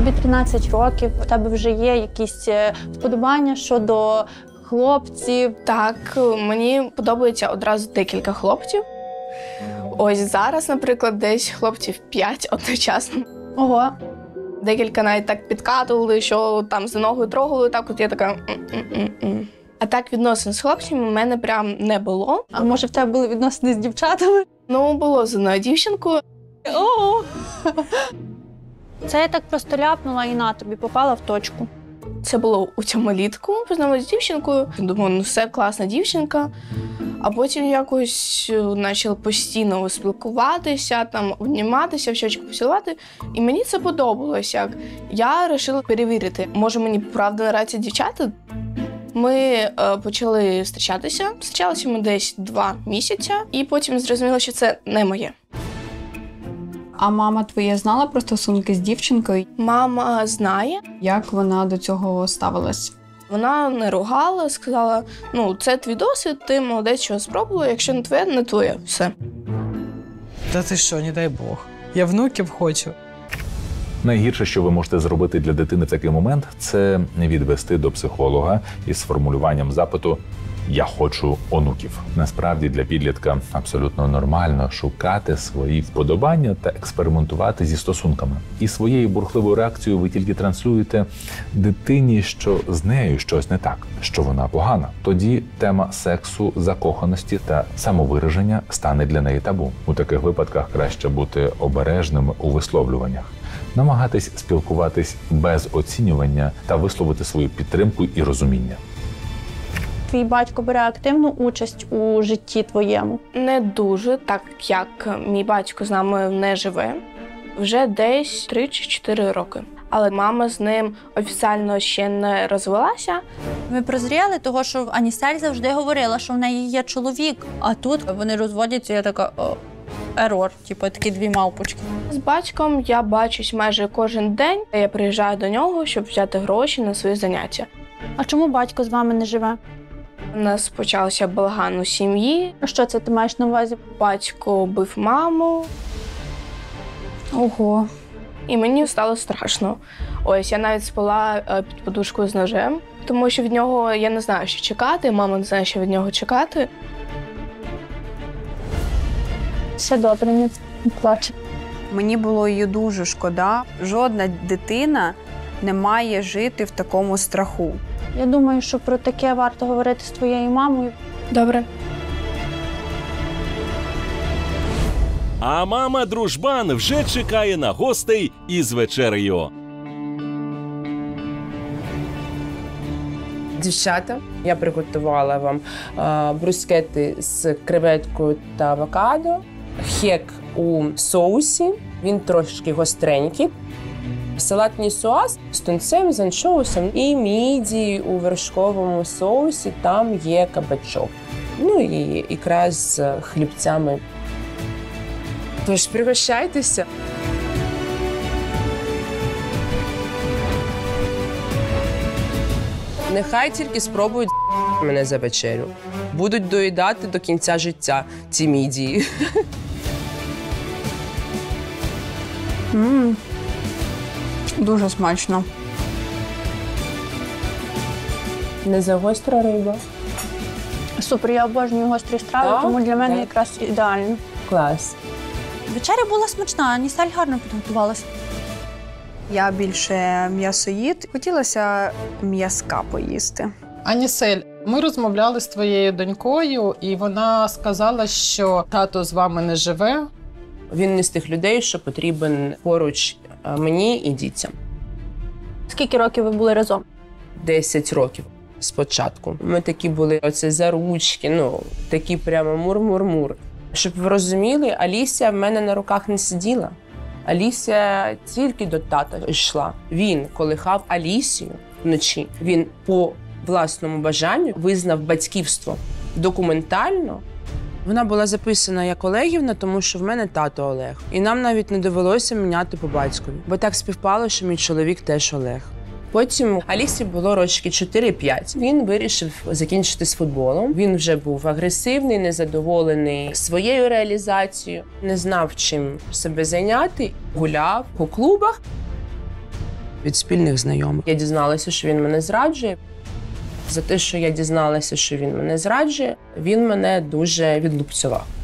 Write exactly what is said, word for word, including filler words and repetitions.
Тобі тринадцять років, у тебе вже є якісь вподобання щодо хлопців? Так, мені подобається одразу декілька хлопців. Ось зараз, наприклад, десь хлопців п'ять одночасно. Ого. Декілька навіть так підкатували, що там за ногою трогали, так от я така... М-м-м-м. А так відносин з хлопцями в мене прям не було. А може в тебе були відносини з дівчатами? Ну, було з одною дівчинкою. О! Це я так просто ляпнула і на тобі, попала в точку. Це було у цьому літку. Познайомилася з дівчинкою. Думаю, ну все, класна дівчинка. А потім якось почали постійно спілкуватися, там, обніматися, в щочки поцілувати. І мені це подобалось. Як. Я вирішила перевірити, може мені правда нравляться дівчата. Ми е, почали зустрічатися. Зустрічалися ми десь два місяці. І потім зрозуміла, що це не моє. А мама твоя знала про стосунки з дівчинкою? Мама знає. Як вона до цього ставилась? Вона не ругала, сказала, ну, це твій досвід, ти молодець, що спробувала, якщо не твоє, не твоє, все. Та ти що, не дай Бог. Я внуків хочу. Найгірше, що ви можете зробити для дитини в такий момент, це відвести до психолога із сформулюванням запиту «Я хочу онуків». Насправді для підлітка абсолютно нормально шукати свої вподобання та експериментувати зі стосунками. І своєю бурхливою реакцією ви тільки транслюєте дитині, що з нею щось не так, що вона погана. Тоді тема сексу, закоханості та самовираження стане для неї табу. У таких випадках краще бути обережними у висловлюваннях. Намагатись спілкуватись без оцінювання та висловити свою підтримку і розуміння. Твій батько бере активну участь у житті твоєму? Не дуже, так як мій батько з нами не живе. Вже десь три чи чотири роки. Але мама з ним офіційно ще не розвелася. Ми прозріли того, що Анісель завжди говорила, що в неї є чоловік. А тут вони розводяться, я така... О, ерор, типу такі дві мавпочки. З батьком я бачусь майже кожен день. Я приїжджаю до нього, щоб взяти гроші на свої заняття. А чому батько з вами не живе? У нас почався балаган у сім'ї. Що це ти маєш на увазі? Батько бив маму. Ого. І мені стало страшно. Ось, я навіть спала під подушкою з ножем, тому що від нього я не знаю, що чекати, мама не знає, що від нього чекати. Все добре, не плаче. Мені було її дуже шкода. Жодна дитина не має жити в такому страху. Я думаю, що про таке варто говорити з твоєю мамою. Добре. А мама Дружбан вже чекає на гостей із вечерею. Дівчата, я приготувала вам а, брускети з креветкою та авокадо, хек у соусі, він трошки гостренький, салатний соус з тунцем, з анчоусом і мідії у вершковому соусі, там є кабачок. Ну і ікра з хлібцями. Тож пригощайтеся. Нехай тільки спробують мене за вечерю. Будуть доїдати до кінця життя ці мідії. Ммм, дуже смачно. Не загостра риба. Супер, я обожнюю гострі страви, Так? тому для мене Так. якраз ідеально. Клас. Вечеря була смачна, Анісель гарно підготувалася. Я більше м'ясоїд. Хотілося м'язка поїсти. Анісель, ми розмовляли з твоєю донькою, і вона сказала, що тато з вами не живе. Він не з тих людей, що потрібен поруч мені і дітям. Скільки років ви були разом? Десять років спочатку. Ми такі були, оце за ручки, ну, такі прямо мур-мур-мур. Щоб ви розуміли, Алісія в мене на руках не сиділа. Алісія тільки до тата йшла. Він колихав Алісію вночі. Він по власному бажанню визнав батьківство документально. Вона була записана як Олегівна, тому що в мене тато Олег. І нам навіть не довелося міняти по батькові. Бо так співпало, що мій чоловік теж Олег. Потім Алісі було рочки чотири-п'ять. Він вирішив закінчити з футболом. Він вже був агресивний, незадоволений своєю реалізацією, не знав, чим себе зайняти. Гуляв по клубах. від спільних знайомих. Я дізналася, що він мене зраджує. За те, що я дізналася, що він мене зраджує, він мене дуже відлупцював.